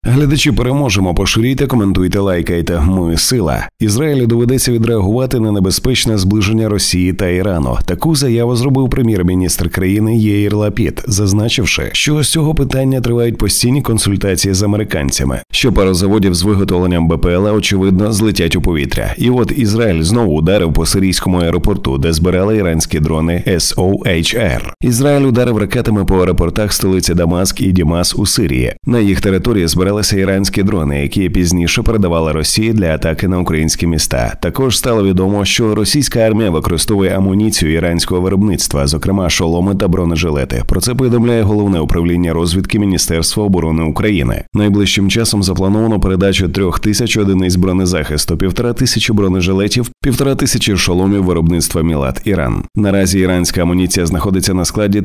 Глядачі, переможемо, поширюйте, коментуйте, лайкайте. Ми – сила. Ізраїлю доведеться відреагувати на небезпечне зближення Росії та Ірану. Таку заяву зробив прем'єр-міністр країни Яїр Лапід, зазначивши, що з цього питання тривають постійні консультації з американцями, що пару заводів з виготовленням БПЛА, очевидно, злетять у повітря. І от Ізраїль знову ударив по сирійському аеропорту, де збирали іранські дрони SOHR. Ізраїль ударив ракетами по аеропортах столиці Дамаск і Дімас у Сирії. На їх території збиралися іранські дрони, які пізніше передавали Росії для атаки на українські міста. Також стало відомо, що російська армія використовує амуніцію іранського виробництва, зокрема шоломи та бронежилети. Про це повідомляє Головне управління розвідки Міністерства оборони України. Найближчим часом заплановано передачу 3000 одиниць бронезахисту, 1500 бронежилетів, 1500 шоломів виробництва Мілат, Іран. Наразі іранська амуніція знаходиться на складі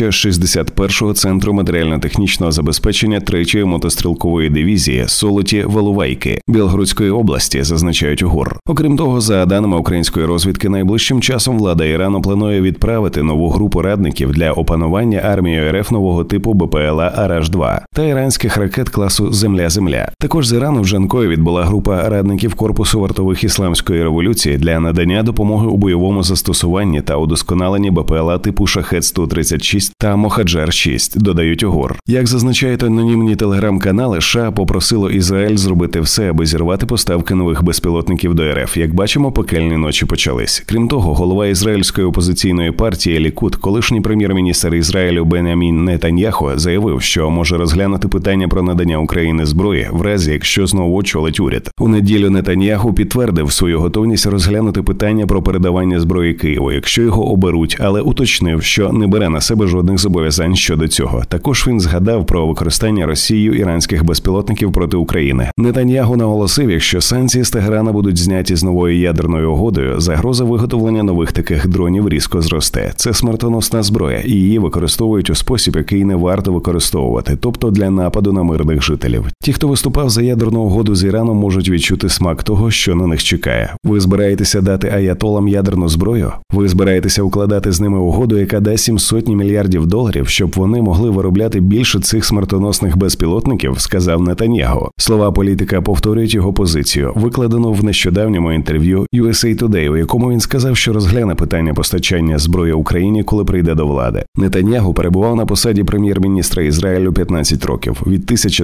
1061-го центру матеріально-технічного забезпечення 3-ї мотострілкової дивізії Солоті Валувайки Білгородської області, зазначають у ГУР. Окрім того, за даними української розвідки, найближчим часом влада Ірану планує відправити нову групу радників для опанування армією РФ нового типу БПЛА Араш-2 та іранських ракет класу Земля-Земля. Також з Ірану в Джанкої відбула група радників Корпусу вартових Ісламської революції для надання допомоги у бойовому застосуванні та удосконаленні БПЛА типу Шахед-136 та Мохаджар-6, додають у ГУР. Як зазначають анонімні телеграм-канали, США попросило Ізраїль зробити все, аби зірвати поставки нових безпілотників до РФ. Як бачимо, пекельні ночі почались. Крім того, голова ізраїльської опозиційної партії Лікуд, колишній прем'єр-міністр Ізраїлю Бенямін Нетаньяху, заявив, що може розглянути питання про надання Україні зброї в разі, якщо знову очолить уряд. У неділю Нетаньяху підтвердив свою готовність розглянути питання про передавання зброї Києву, якщо його оберуть, але уточнив, що не бере на себе жодних зобов'язань щодо цього. Також він згадав про використання Росією іранських безпілотників проти України. Нетаньяху наголосив, якщо санкції з Тегерана будуть зняті з новою ядерною угодою, загроза виготовлення нових таких дронів різко зросте. Це смертоносна зброя, і її використовують у спосіб, який не варто використовувати, тобто для нападу на мирних жителів. Ті, хто виступав за ядерну угоду з Іраном, можуть відчути смак того, що на них чекає. Ви збираєтеся дати аятолам ядерну зброю? Ви збираєтеся укладати з ними угоду, яка дасть їм сотні мільярдів доларів, щоб вони могли виробляти більше цих смертоносних безпілотників, сказав Нетаньяху. Слова політика повторюють його позицію, викладену в нещодавньому інтерв'ю USA Today, у якому він сказав, що розгляне питання постачання зброї Україні, коли прийде до влади. Нетаньяху перебував на посаді прем'єр-міністра Ізраїлю 15 років, від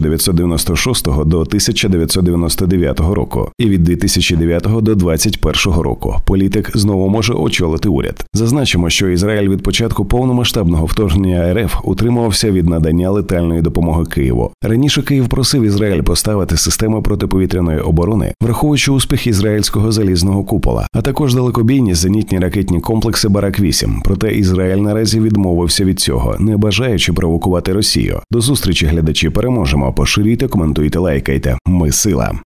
1996 до 1999 року і від 2009 до 2021 року. Політик знову може очолити уряд. Зазначимо, що Ізраїль від початку повномасштабного вторгнення РФ утримувався від надання летальної допомоги Києву. Раніше Київ просив Ізраїль поставити систему протиповітряної оборони, враховуючи успіх ізраїльського залізного купола, а також далекобійні зенітні ракетні комплекси Барак-8. Проте Ізраїль наразі відмовився від цього, не бажаючи провокувати Росію. До зустрічі, глядачі, переможемо. Поширюйте, коментуйте, лайкайте. Ми – сила.